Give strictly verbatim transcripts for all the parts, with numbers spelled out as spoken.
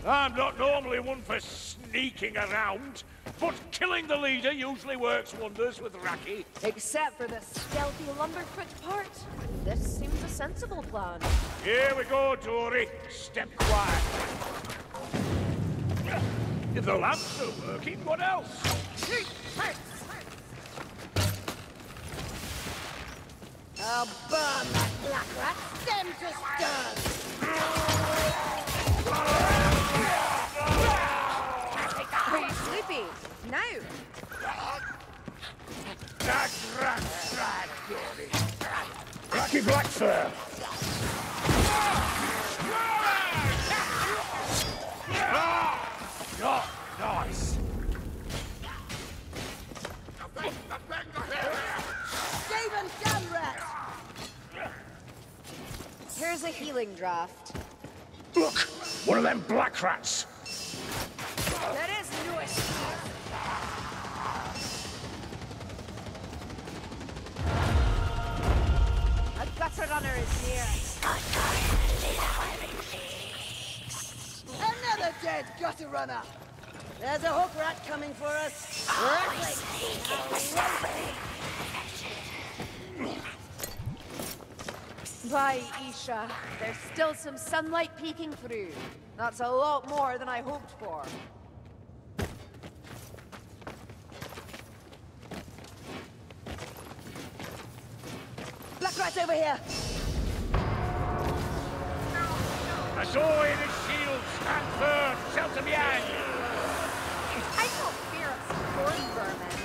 I'm not normally one for sneaking around, but killing the leader usually works wonders with Raki. Except for the stealthy lumberfoot part. This seems a sensible plan. Here we go, Dory. Step quiet. If the lamps are working, what else? I'll burn that black rat stem to stern! Are you sleepy? Now! That rat tried, Dory. Lucky Blackfur! Oh, nice! Stephen Gunrat! Here's a healing draft. Look! One of them black rats! There is no escape. A gutter runner is near. Another dead gutter runner! There's a hook rat coming for us! Rattling! By Isha, there's still some sunlight peeking through. That's a lot more than I hoped for. Black rat over here! A door in his shield! Stand firm! Shelter behind! I don't fear of storm vermin.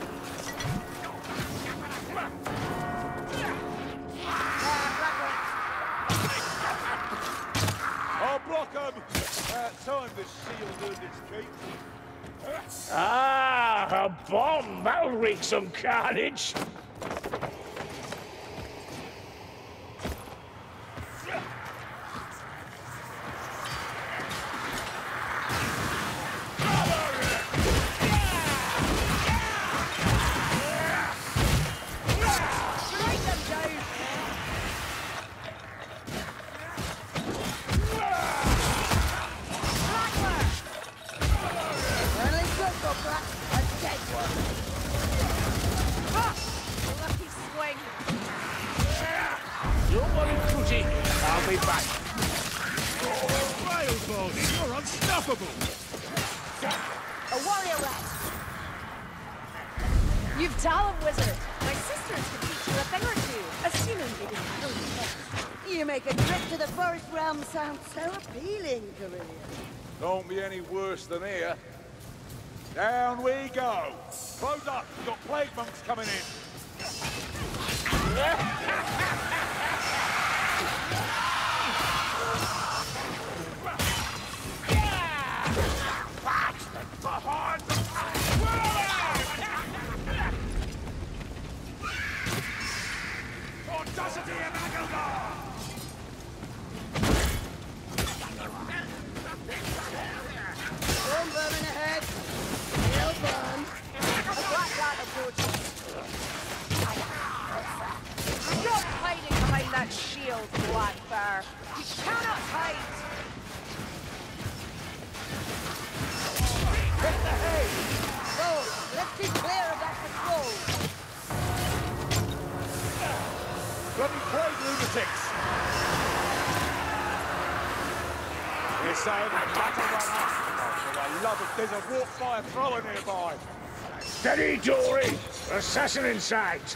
I'll block him! About time this shield earned its keep. Ah, a bomb! That'll wreak some carnage! I'll be back. Oh, Railbone, you're unstoppable! A warrior rat! You've talent, wizard. My sisters can teach you a thing or two, assuming you didn't kill me first. You make a trip to the forest realm sound so appealing, Carillion. Don't be any worse than here. Down we go! Close up, we've got plague monks coming in! Audacity and Aguilar! Storm vermin ahead! He'll burn! A black rat approaches. Stop hiding behind that shield, Black Bear. You cannot hide. Hit the hay! So, let's be clear of that patrol! Bloody plague lunatics! We're saying that battle run up. For the love of, there's a warp fire thrower nearby. Steady, Dory! Assassin in sight!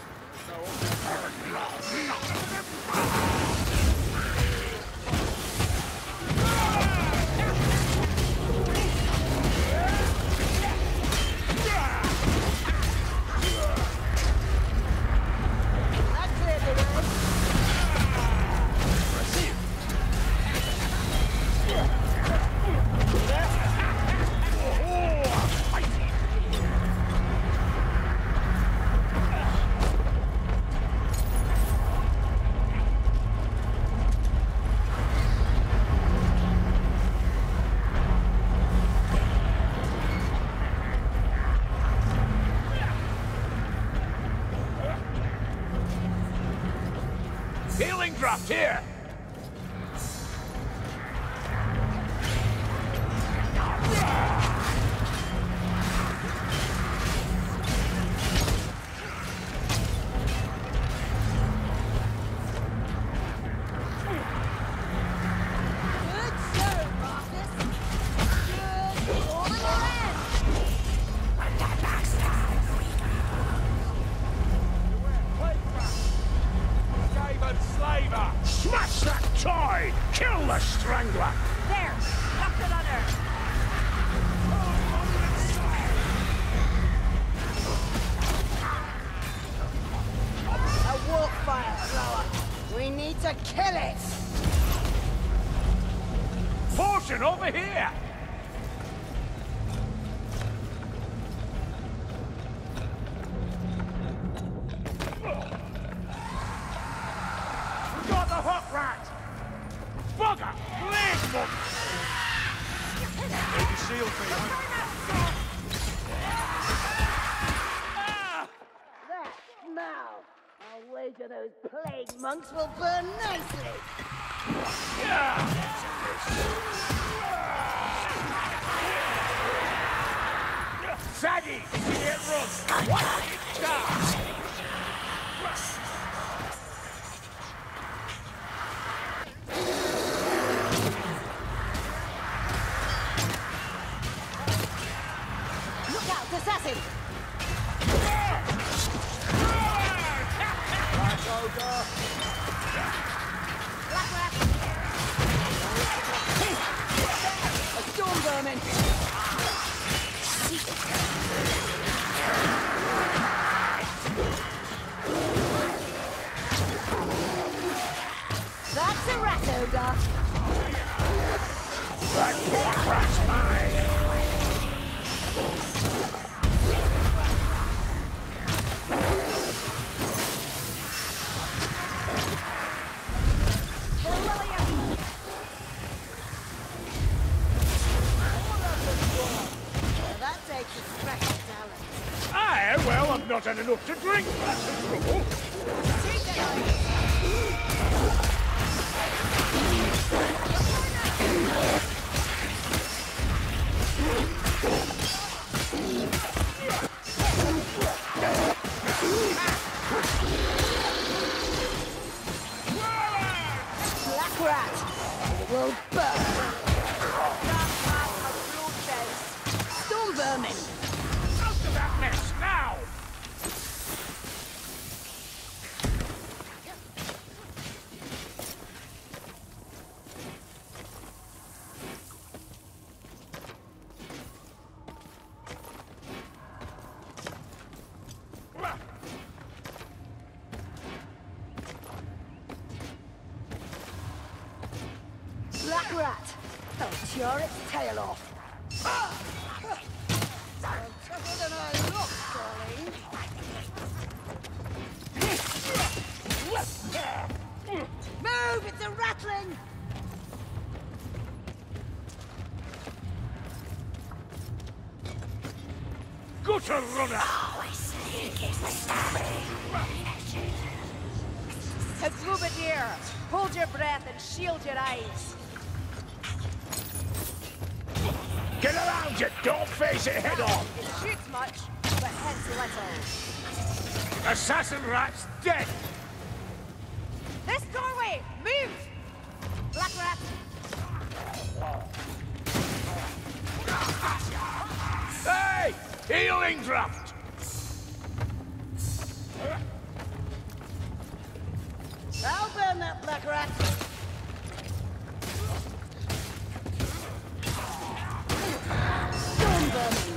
Healing draft here! toy! Kill the strangler! There! Up the runner! A walk fire thrower. We need to kill it. Portion over here! We got the hook rat! Bugger! Leg monk! Maybe shield me, Ah! That smell. I'll wager those plague monks will burn nicely. Saggy! Did you get run? What? Ah! Look out, assassin! Black Ogre! Black rat! A storm vermin! That's a rat ogre! That poor rat's mine! That takes a special talent. Aye, well, I've not had enough to drink, that's the trouble. Black rat! It will burn! Storm vermin! Out of that mess, now! Black rat! I'll tear its tail off! I'm tougher than I look, darling! Move! It's a rattling! Gutter runner! It's Boubadir! Hold your breath and shield your eyes! Get around you! Don't face it head on! It shoots much, but hits little. Assassin rat's dead! This doorway! Move! Black rat! Hey! Healing draft! I'll burn that black rat! Storm vermin!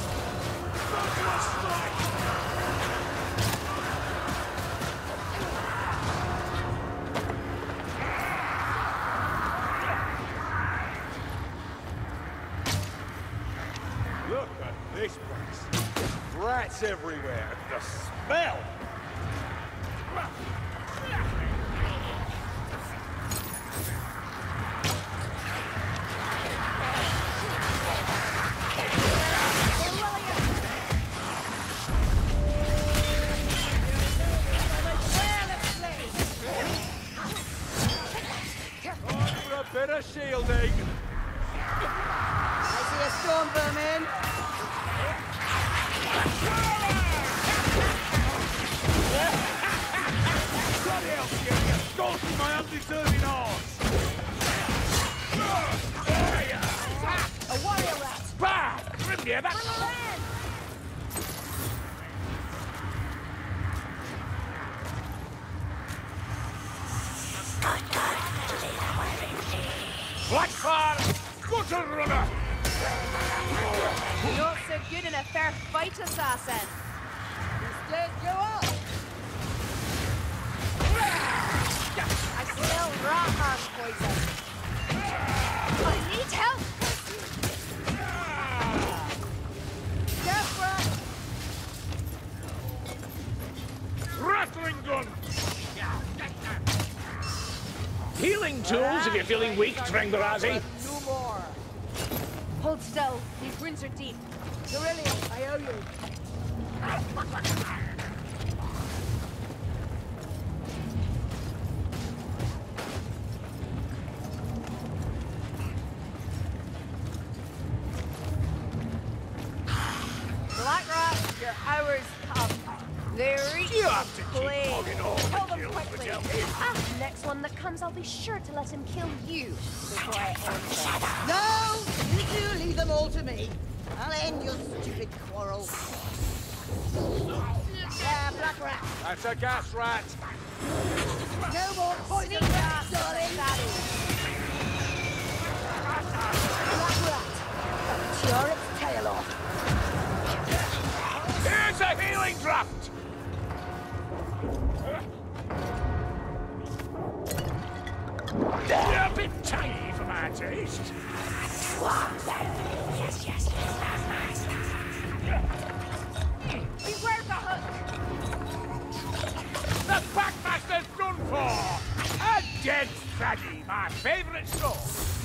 Look at this place. Rats everywhere. The smell! Time for a bit of shielding. I see a storm vermin! Bloody hell, Skilly, you stole from my undeserving arse! A warrior rat! Bam! Grimnir, that's... Blackfire, gutter runner! Not so good in a fair fight, assassin. The stairs go up. I smell rat poison. I need help! Desperate. Rattling gun! Healing tools if you're feeling weak, Trengarazi. No more. Hold still. These wounds are deep. Carillion, I owe you. Black Rat, your hours come. They reach You have to keep plague. logging all the Kill them kills quickly. without him. Ah, next one that comes, I'll be sure to let him kill you before I end this. No! You two leave them all to me. I'll end your stupid quarrel. Yeah, Black Rat. That's a gas rat. No more poison Sneak rats, ass, darling. daddy. Black Rat. Tear its tail off. Here's a healing draft! You're a bit tiny for my taste. Yes, yes, yes. Beware the hook. The Packmaster's done for! A dead Fraddy, my favourite sword.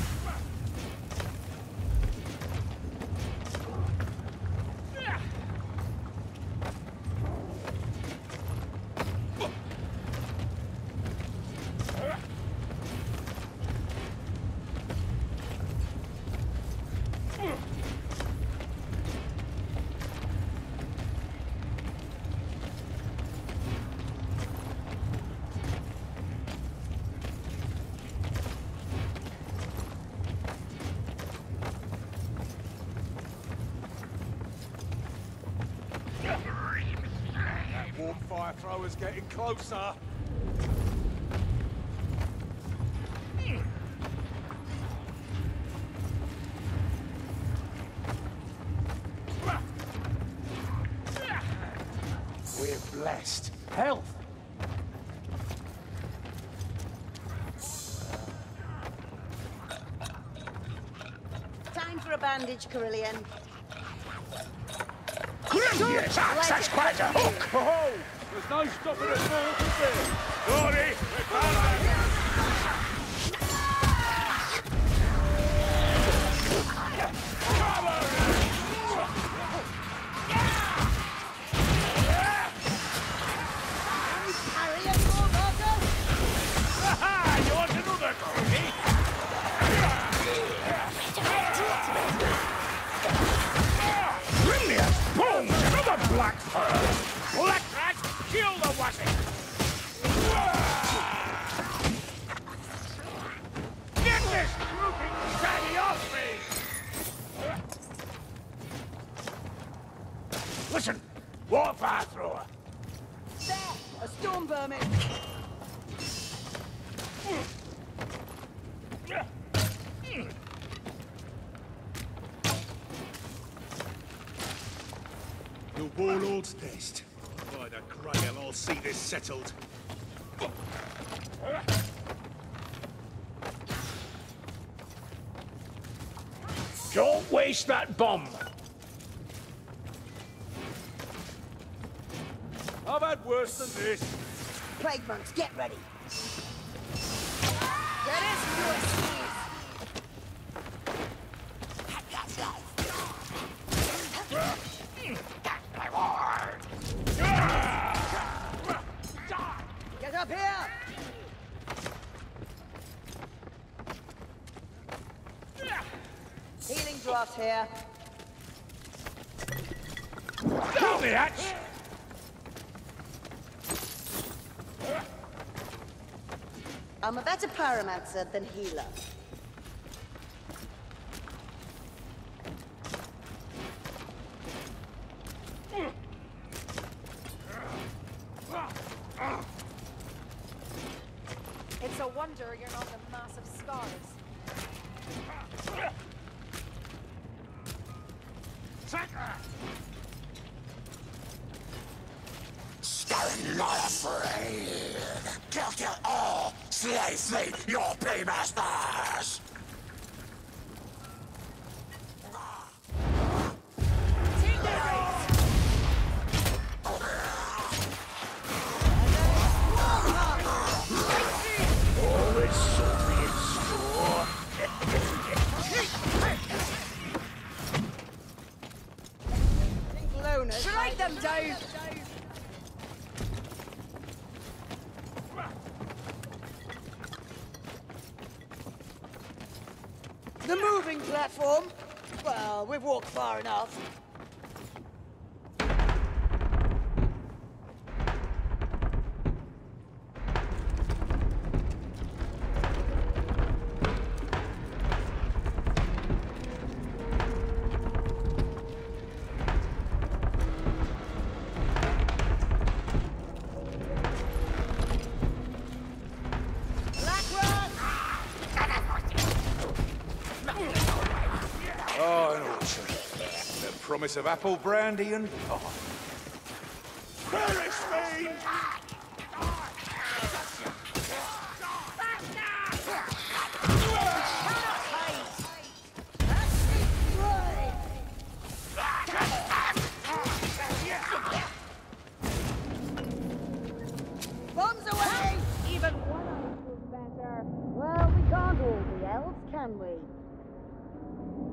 That warm fire thrower's getting closer. We're blessed. Health. Time for a bandage, Carillion. Yes, that's, that's quite a hook. Oh, there's no stopping us all, is there? Sorry, we're coming. Carry any more, Barker? Aha! You want another cookie? Brilliant! Boom! Another black fur! Black rat, kill the wassy! Get this drooping fatty off me! Listen, warfire thrower. There! A storm vermin! Your warlord's test. By the Grail, I'll see this settled. Don't waste that bomb. I've had worse than this. Plague monks, get ready. That is your sneeze. Get up here! Healing draft here. Down the hatch! I'm a better pyromancer than healer. It's a wonder you're not a massive scars. Slice me, your paymasters! Strike them down! The moving platform? Well, we've walked far enough. Oh, an orchard. The promise of apple brandy and pie. Perish fiend! Bombs away! Even one of us was better. Well, we can't all be elves, can we?